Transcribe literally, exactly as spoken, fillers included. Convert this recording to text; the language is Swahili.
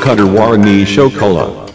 かたわらにショコラ